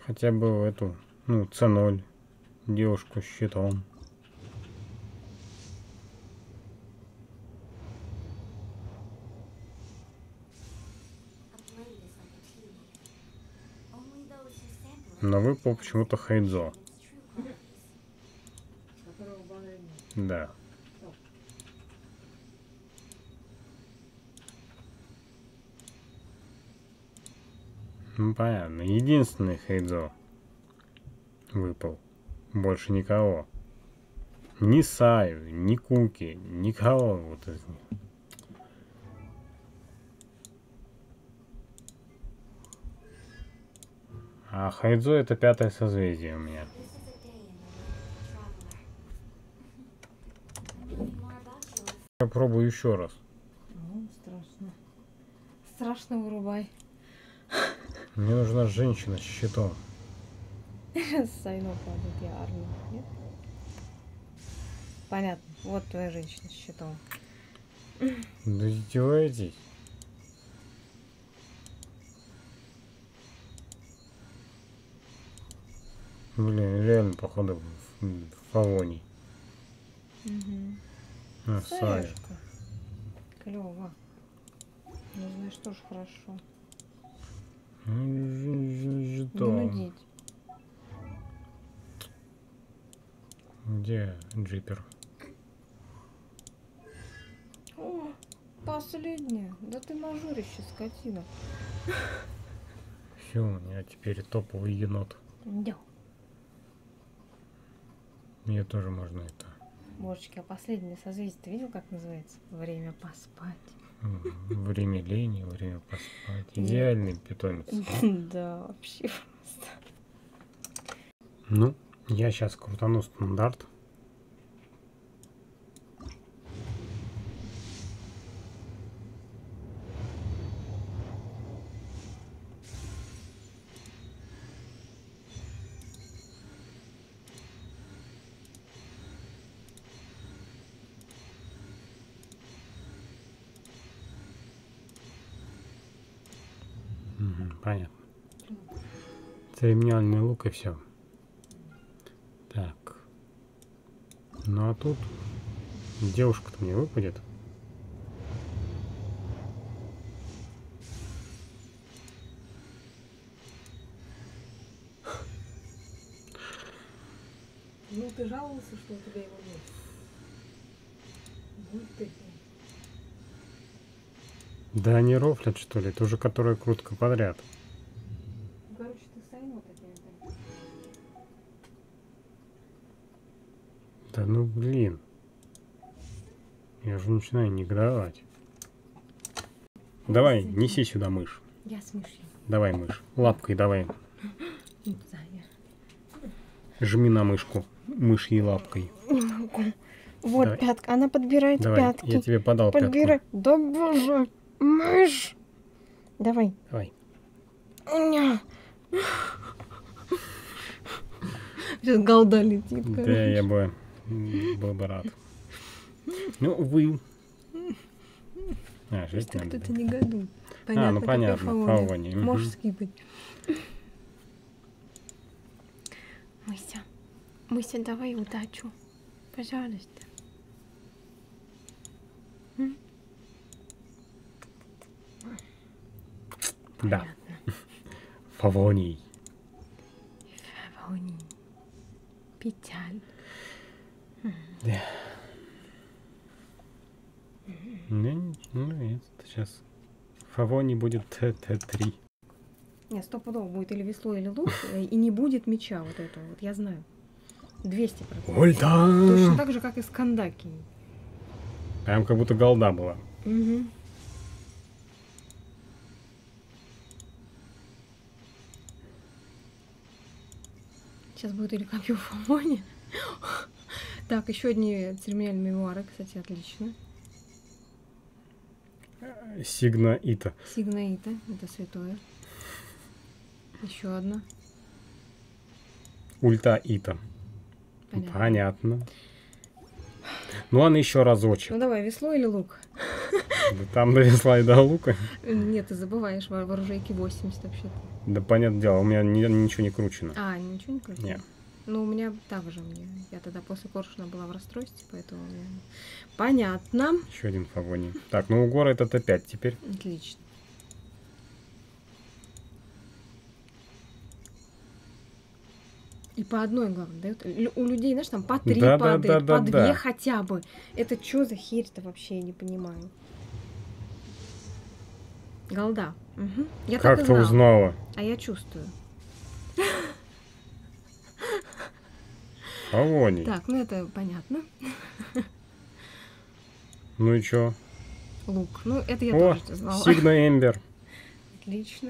хотя бы эту, ну, C0, девушку с щитом. Но выпал почему-то Хайдзо. Да. Ну понятно. Единственный Хайдзо выпал. Больше никого. Ни Саю, ни Куки, никого вот из них. А Хайдзо это 5-е созвездие у меня. Я пробую еще раз. Ну, страшно. Страшно вырубай. Мне нужна женщина с щитом. Сайно падает, я армия. Нет? Понятно. Вот твоя женщина с щитом. Да издеваетесь? Блин, реально, походу, Фавоний. Угу. А, Сая. Саешка. Клево. Ну, знаешь, тоже хорошо. Не нудить. Где джипер? О, последняя. Да ты мажорище, скотина. Все, у меня теперь топовый енот. Да. Мне тоже можно это. Божечки, а последнее созвездие ты видел, как называется? Время поспать. Время лени, время поспать. Идеальный питомец. Да, вообще просто. Ну, я сейчас крутану стандарт. Понятно. Церемониальный лук и все. Так. Ну а тут девушка-то мне выпадет. Ну, ты жаловался, что у тебя его нет. Будь ты. Да они рофлят, что ли? Это уже которая крутка подряд. Ну, короче, ты Сайно такие. Да ну блин. Я уже начинаю негодовать. Давай, неси сюда мышь. Я с мышью. Давай, мышь. Лапкой давай. Зая. Жми на мышку. Мышьей лапкой. Не могу. Вот Давай. пятка. Она подбирает Давай, пятки. я тебе подал Подбирай. пятку. Да боже. Мышь. Давай. Давай. Ня. Сейчас голда летит. Да, короче. я бы был бы рад. Ну, вы. А, жить Просто надо. кто-то негодует. Понятно, ну какой понятно, Фавоний. Фавоний, Можешь скипать. Мыся. Мыся, давай удачу. Пожалуйста. Да. Понятно. Фавоний. Фавоний. Печаль. Да. Ну, это сейчас. Фавоний будет ТТ3. Нет, стопудово будет или весло, или лук, и не будет меча вот этого. Вот я знаю. 200%. Ольда! Точно так же, как и с Кандаки. Прям как будто голда была. Угу. Сейчас будет или копье Фавони. Так, еще одни церемониальные мемуары, кстати, отлично. Сигна Ита. Сигнаита, это святое. Еще одна. Ульта Ита. Понятно. Понятно. Ну, ладно, еще разочек. Ну давай, весло или лук? Да там до весла и до лука. Нет, ты забываешь, в оружейке 80 вообще-то. Да, понятное дело, у меня ничего не кручено. А, ничего не крутило? Нет. Ну, у меня так же. Я тогда после Коршуна была в расстройстве, поэтому у меня... Понятно. Еще один фавоний. Так, ну у Гора этот опять теперь. Отлично. И по одной, главное, дают. У людей, знаешь, там по 3 Да, падает, по 2 да. хотя бы. Это что за херь-то вообще, я не понимаю. Голда. Угу. Я так и Как ты знала. узнала? А я чувствую. Фавоний. Так, ну это понятно. Ну и чё? Лук. Ну, это я О, тоже знала. Сигна Эмбер. Отлично.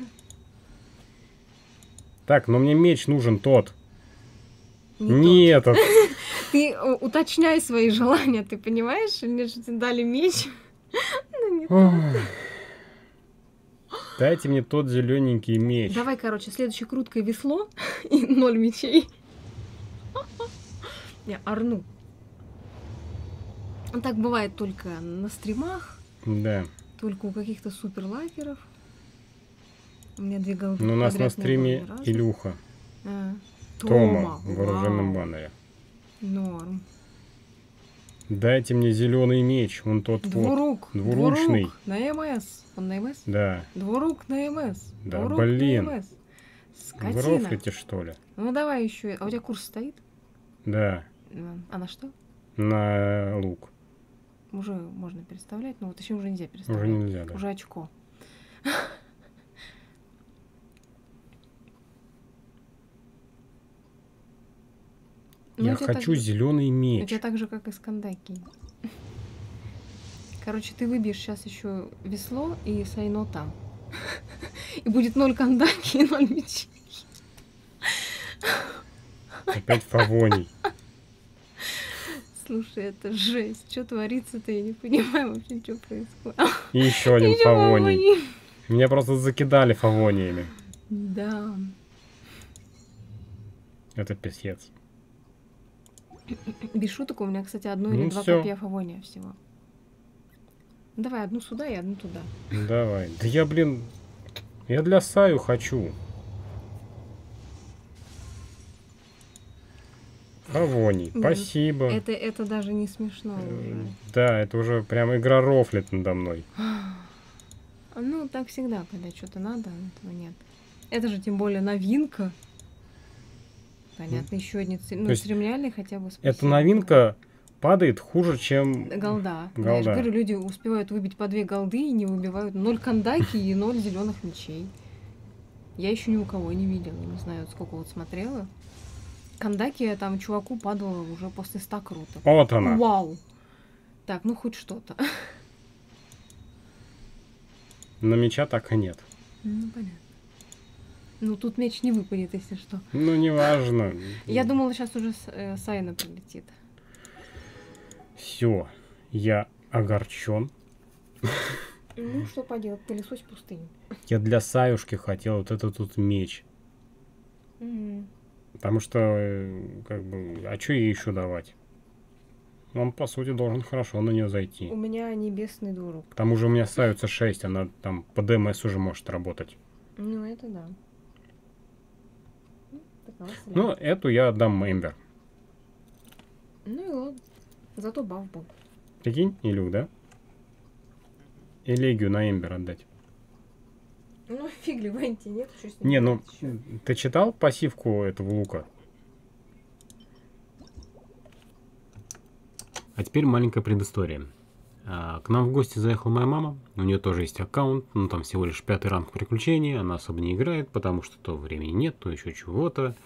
Так, но мне меч нужен тот. Не Не этот. Ты уточняй свои желания, ты понимаешь? Мне же тебе дали меч. Ну, не Ох. Дайте мне тот зелененький меч. Давай, короче, следующее круткое весло и 0 мечей. Я орну. Так бывает только на стримах, Да. только у каких-то суперлайкеров. У меня 2 голды. Но у нас на подряд не было ни стриме разу. Илюха. А, Тома в вооруженном вау. баннере. Норм. Дайте мне зеленый меч. Он тот Двурук. вот. Двуручный. Двурук на МС. Он на МС? Да. Двурук на МС. Да, Двурук блин. на МС. Вы Скотина. рофлите, что ли? Ну давай еще. А у тебя курс стоит? Да. А на что? На лук. Уже можно переставлять, но вот еще уже нельзя переставлять. Уже нельзя, да. Уже очко. Ну, Я у тебя хочу так же- зеленый У меч. тебя так же, как и с Кандаки. Короче, ты выбьешь сейчас еще весло и Сайно там. И будет 0 Кандаки и 0 мечей. Опять фавоний. Слушай, это жесть. Что творится-то, я не понимаю вообще, что происходит. И еще один Ещё фавоний. фавоний. Меня просто закидали фавониями. Да. Это писец. Без шуток, у меня, кстати, одно Ну или 2 всё. копья фавония всего. Давай одну сюда и одну туда. Давай. Да я, блин, я для Саю хочу. Фавоний, Нет, спасибо. Это даже не смешно уже. Да, это уже прям игра рофлит надо мной. Ну, так всегда, когда что-то надо, этого нет. Это же тем более новинка. Понятно, еще один То есть церемониальный хотя бы спасибо. эта новинка падает хуже, чем... Голда. Голда. Да, я же говорю, люди успевают выбить по 2 голды и не выбивают 0 кандаки и 0 зеленых мечей. Я еще ни у кого не видела, не знаю, сколько вот смотрела. Кандаки там чуваку падало уже после 100 круток. Вот она. Вау! Так, ну хоть что-то. Но меча так и нет. Ну, понятно. Ну, тут меч не выпадет, если что. Ну, неважно. Я думала, сейчас уже Сайна прилетит. Все, я огорчен. Ну, что поделать, пылесось пустыню. Я для Саюшки хотел вот этот тут меч. Потому что, как бы, а что ей еще давать? Он, по сути, должен хорошо на нее зайти. У меня небесный двурок. К тому же у меня Саю C6, она там по ДМС уже может работать. Ну, это да. Такова Ну, вселенная. эту я отдам Эмбер. Ну и ладно. Зато баф был. Прикинь, Илюк, да? Элегию на Эмбер отдать. Ну, фиг ли, Венти, нет? Что с ним Не, ну, делать ещё? ты читал пассивку этого лука? А теперь маленькая предыстория. К нам в гости заехала моя мама. У нее тоже есть аккаунт, но там всего лишь 5-й ранг приключений. Она особо не играет, потому что то времени нет, то еще чего-то.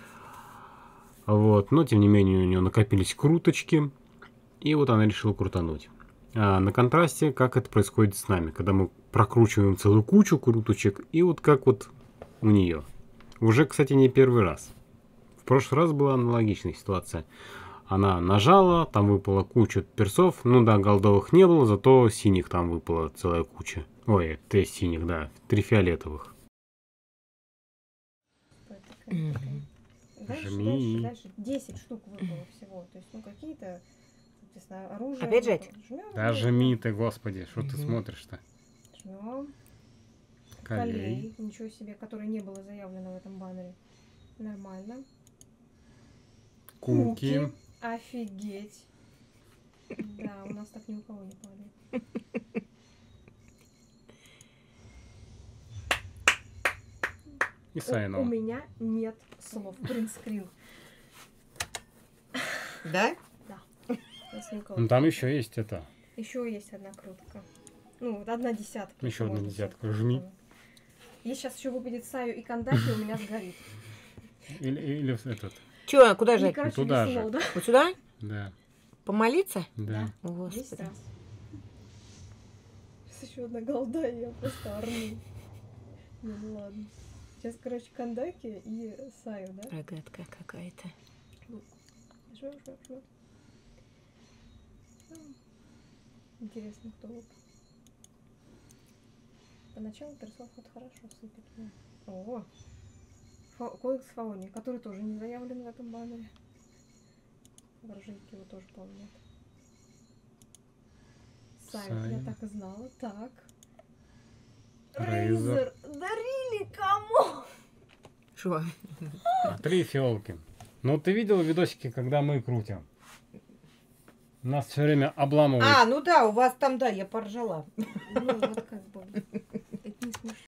Вот. Но, тем не менее, у нее накопились круточки. И вот она решила крутануть. На контрасте, как это происходит с нами, когда мы прокручиваем целую кучу круточек, и вот как вот у нее. Уже, кстати, не первый раз. В прошлый раз была аналогичная ситуация. Она нажала, там выпала куча персов. Ну да, голдовых не было, зато синих там выпала целая куча. Ой, 3 синих, да, 3 фиолетовых. Дальше, Жми. дальше 10 штук выпало всего. То есть, ну, какие-то Соответственно, оружие. Опять жать? Да жми ты, господи, что ты Мгм. смотришь-то? Жмем. Колей. Колей. Ничего себе, который не было заявлено в этом баннере. Нормально. Куки. Офигеть. Да, у нас так ни у кого не падает. И У Сайнова. меня нет слов. Принтскрин. Да? У нас ни у кого Ну не там падает. еще есть это. Еще есть одна крутка. Ну, вот одна десятка. Еще одна можно десятка. сказать. Жми. Если сейчас еще выпадет Саю и Кандаки, у меня сгорит. Или этот. Че, куда И, жать? короче, туда весело, же. да? Вот сюда? Да. Помолиться? Да. О, 10 Господи. раз. Сейчас еще одна голда, и я просто орну. Ну ладно. Сейчас, короче, Кандаки и Саю, да? Рогатка какая-то. Жмем. Интересно, кто выпал. Поначалу Персов вот хорошо сыпет. О! Кодекс Фаони, который тоже не заявлен в этом баннере. Ворожейки его тоже, по-моему, нет. Саю, я Саю. так и знала. Так. Рейзер. Дарили кому? Что? 3 фиолки. Ну ты видел видосики, когда мы крутим? Нас все время обламывают. А, ну да, у вас там, да, я поржала. Ну, вот как бы. Это не смешно.